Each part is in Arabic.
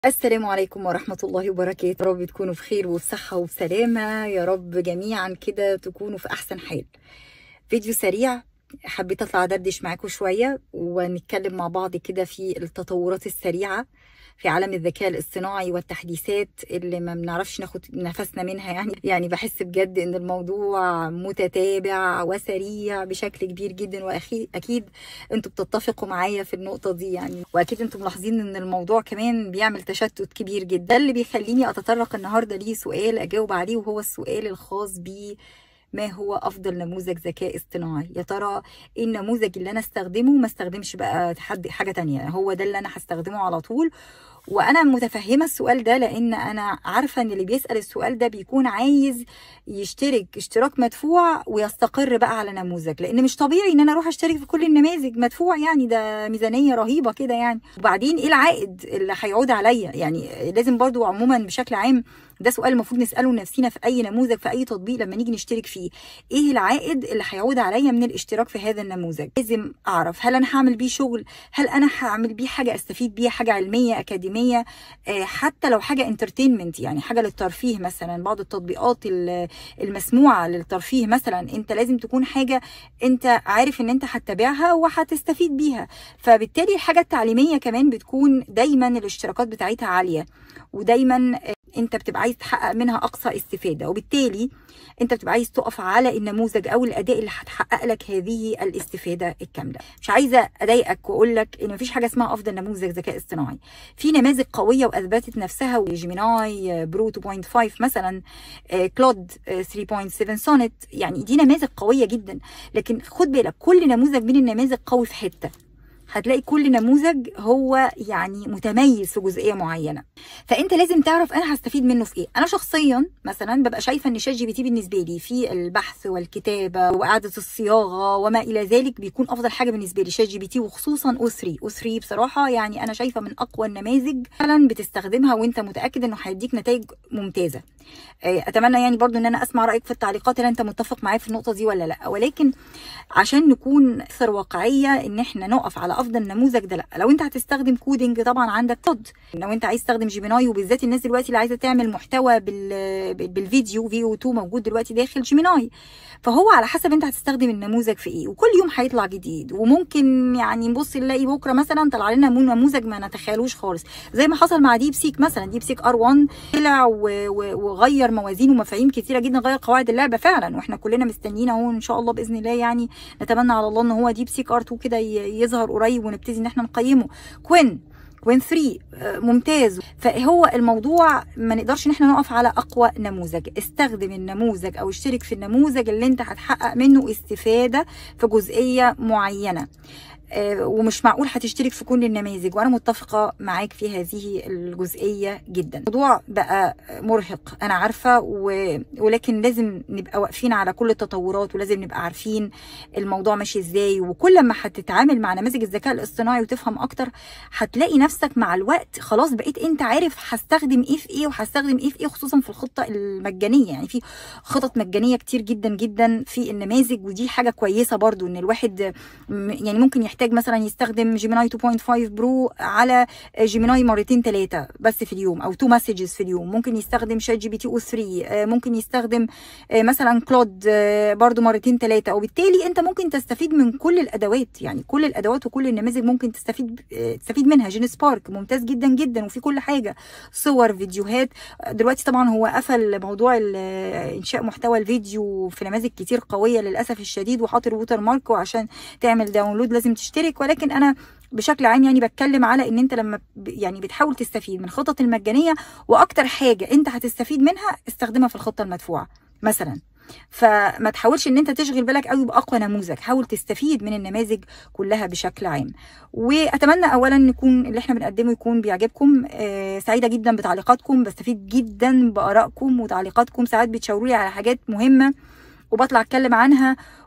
السلام عليكم ورحمة الله وبركاته. يا رب تكونوا بخير وبصحة وبسلامة، يا رب جميعا كده تكونوا في أحسن حال. فيديو سريع، حبيت أطلع أدردش معاكم شوية ونتكلم مع بعض كده في التطورات السريعة في عالم الذكاء الاصطناعي والتحديثات اللي ما بنعرفش ناخد نفسنا منها. يعني بحس بجد ان الموضوع متتابع وسريع بشكل كبير جدا، واكيد انتوا بتتفقوا معايا في النقطة دي واكيد انتوا ملاحظين ان الموضوع كمان بيعمل تشتت كبير جدا. ده اللي بيخليني اتطرق النهارده ليه سؤال اجاوب عليه، وهو السؤال الخاص بيه: ما هو افضل نموذج ذكاء اصطناعي؟ يا ترى ايه النموذج اللي انا استخدمه ما استخدمش بقى حاجه تانية؟ هو ده اللي انا هستخدمه على طول. وانا متفهمه السؤال ده، لان انا عارفه ان اللي بيسال السؤال ده بيكون عايز يشترك اشتراك مدفوع ويستقر بقى على نموذج، لان مش طبيعي ان انا اروح اشترك في كل النماذج مدفوع، ده ميزانيه رهيبه كده وبعدين ايه العائد اللي هيعود عليا؟ لازم برضو عموما بشكل عام ده سؤال المفروض نساله لنفسينا في اي نموذج، في اي تطبيق لما نيجي نشترك فيه: ايه العائد اللي هيعود عليا من الاشتراك في هذا النموذج؟ لازم اعرف هل انا هعمل بيه شغل، هل انا هعمل بيه حاجه استفيد بيها، حاجه علميه اكاديميه، حتى لو حاجه انترتينمنت، حاجه للترفيه. مثلا بعض التطبيقات المسموعه للترفيه، مثلا انت لازم تكون حاجه انت عارف ان انت هتتابعها وهتستفيد بيها. فبالتالي الحاجه التعليميه كمان بتكون دايما الاشتراكات بتاعتها عاليه، ودايما انت بتبقى عايز تحقق منها اقصى استفاده، وبالتالي انت بتبقى عايز تقف على النموذج او الاداء اللي هتحقق لك هذه الاستفاده الكامله. مش عايزه اضايقك واقول لك ان مفيش حاجه اسمها افضل نموذج ذكاء اصطناعي. في نماذج قويه واثبتت نفسها: جيميناي برو 2.5 مثلا، كلود 3.7 سونيت، دي نماذج قويه جدا. لكن خد بالك، كل نموذج من النماذج قوي في حته، هتلاقي كل نموذج هو متميز في جزئيه معينه. فانت لازم تعرف انا هستفيد منه في ايه. انا شخصيا مثلا ببقى شايفه ان شات جي بي تي بالنسبه لي في البحث والكتابه واعاده الصياغه وما الى ذلك بيكون افضل حاجه بالنسبه لي شات جي بي تي، وخصوصا او 3 بصراحه. انا شايفه من اقوى النماذج فعلا بتستخدمها وانت متاكد انه هيديك نتائج ممتازه. اتمنى برضو ان انا اسمع رايك في التعليقات، هل انت متفق معايا في النقطه دي ولا لا. ولكن عشان نكون اكثر واقعيه ان احنا نقف على افضل نموذج ده، لا. لو انت هتستخدم كودينج طبعا عندك كود، لو انت عايز تستخدم جيميناي، وبالذات الناس دلوقتي اللي عايزه تعمل محتوى بالفيديو، VO2 موجود دلوقتي داخل جيميناي. فهو على حسب انت هتستخدم النموذج في ايه، وكل يوم هيطلع جديد، وممكن نبص نلاقي بكره مثلا طلع لنا نموذج ما نتخيلوش خالص، زي ما حصل مع ديب سيك مثلا. ديب سيك R1 طلع وغير موازين ومفاهيم كتيره جدا، غير قواعد اللعبه فعلا، واحنا كلنا مستنيين اهو ان شاء الله باذن الله. نتمنى على الله ان هو ديب سيك R2 كده يظهر قريب ونبتدي ان احنا نقيمه. كوين 3 ممتاز. فهو الموضوع ما نقدرش ان احنا نقف على اقوى نموذج. استخدم النموذج او اشترك في النموذج اللي انت هتحقق منه استفاده في جزئيه معينه، ومش معقول هتشترك في كل النماذج، وانا متفقه معاك في هذه الجزئيه جدا. الموضوع بقى مرهق انا عارفه، ولكن لازم نبقى واقفين على كل التطورات، ولازم نبقى عارفين الموضوع ماشي ازاي. وكل ما هتتعامل مع نماذج الذكاء الاصطناعي وتفهم اكتر، هتلاقي نفسك مع الوقت خلاص بقيت انت عارف هستخدم ايه في ايه وهستخدم ايه في ايه، خصوصا في الخطه المجانيه. في خطط مجانيه كتير جدا جدا في النماذج، ودي حاجه كويسه برضو ان الواحد ممكن يحتاج مثلا يستخدم جيميناي 2.5 برو على جيميناي مرتين 3 بس في اليوم، او 2 مسجز في اليوم. ممكن يستخدم شات جي بي تي O3، ممكن يستخدم مثلا كلود برضو مرتين 3. وبالتالي انت ممكن تستفيد من كل الادوات، كل الادوات وكل النماذج ممكن تستفيد منها. جين سبارك ممتاز جدا جدا، وفي كل حاجه، صور، فيديوهات. دلوقتي طبعا هو قفل موضوع انشاء محتوى الفيديو في نماذج كتير قويه للاسف الشديد، وحاطط ووتر مارك، وعشان تعمل داونلود لازم تشترك. ولكن انا بشكل عام بتكلم على ان انت لما بتحاول تستفيد من الخطط المجانيه، واكتر حاجه انت هتستفيد منها استخدمها في الخطه المدفوعه مثلا. فما تحاولش ان انت تشغل بالك قوي باقوى نموذج، حاول تستفيد من النماذج كلها بشكل عام. واتمنى اولا نكون اللي احنا بنقدمه يكون بيعجبكم. سعيده جدا بتعليقاتكم، بستفيد جدا بارائكم وتعليقاتكم، ساعات بتشاوروا لي على حاجات مهمه وبطلع اتكلم عنها،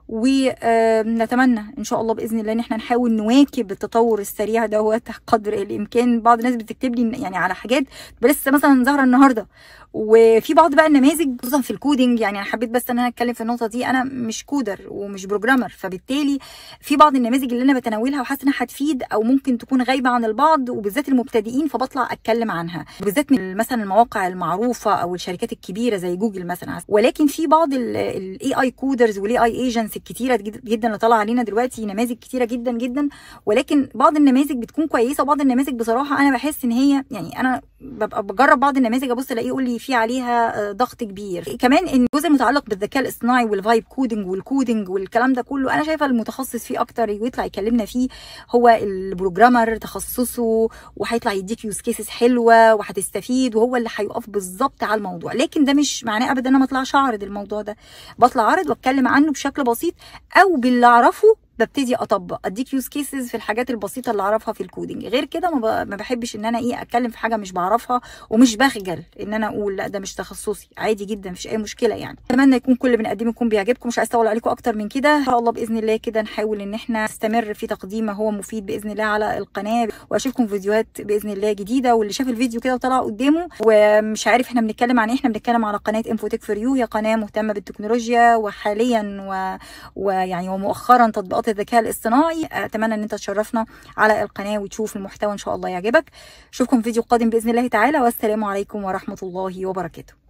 ونتمنى ان شاء الله باذن الله ان احنا نحاول نواكب التطور السريع دوت قدر الامكان. بعض الناس بتكتب لي يعني على حاجات لسه مثلا ظاهره النهارده، وفي بعض بقى النماذج خصوصا في الكودينج. يعني انا حبيت بس ان انا اتكلم في النقطه دي، انا مش كودر ومش بروجرامر، فبالتالي في بعض النماذج اللي انا بتناولها وحاسه انها هتفيد او ممكن تكون غايبه عن البعض، وبالذات المبتدئين، فبطلع اتكلم عنها، وبالذات من مثلا المواقع المعروفه او الشركات الكبيره زي جوجل مثلا. ولكن في بعض الاي اي كودرز والاي اي ايجنتس الكتيره جدا اللي طالعه علينا دلوقتي، نماذج كتيره جدا جدا، ولكن بعض النماذج بتكون كويسه وبعض النماذج بصراحه انا بحس ان هي يعني انا ببقى بجرب بعض النماذج ابص الاقيه يقول لي في عليها ضغط كبير. كمان ان الجزء المتعلق بالذكاء الاصطناعي والفايب كودنج والكودنج والكلام ده كله، انا شايفه المتخصص فيه اكتر ويطلع يكلمنا فيه هو البروجرامر تخصصه، وهيطلع يديك يوز كيسز حلوه وهتستفيد، وهو اللي هيقف بالظبط على الموضوع. لكن ده مش معناه ابدا ان انا ما اطلعش اعرض الموضوع ده، بطلع اعرض واتكلم عنه بشكل بسيط، او باللي اعرفه ببتدي اطبق، اديك يوز كيسز في الحاجات البسيطه اللي اعرفها في الكودينج. غير كده ما بحبش ان انا اتكلم في حاجه مش بعرفها، ومش بخجل ان انا اقول لا ده مش تخصصي، عادي جدا مفيش اي مشكله. يعني اتمنى يكون كل اللي بنقدمه يكون بيعجبكم، مش عايز اطول عليكم اكتر من كده. ان شاء الله باذن الله كده نحاول ان احنا نستمر في تقديم ما هو مفيد باذن الله على القناه، واشوفكم فيديوهات باذن الله جديده. واللي شاف الفيديو كده وطلع قدامه ومش عارف احنا بنتكلم عن ايه، احنا بنتكلم على قناه انفوتك فور يو، هي قناه مهتمه بالتكنولوجيا وحاليا ويعني ومؤخرا تطبيقات الذكاء الاصطناعي. اتمنى ان انت تشرفنا على القناه وتشوف المحتوى ان شاء الله يعجبك. اشوفكم في فيديو قادم باذن الله تعالى، والسلام عليكم ورحمه الله وبركاته.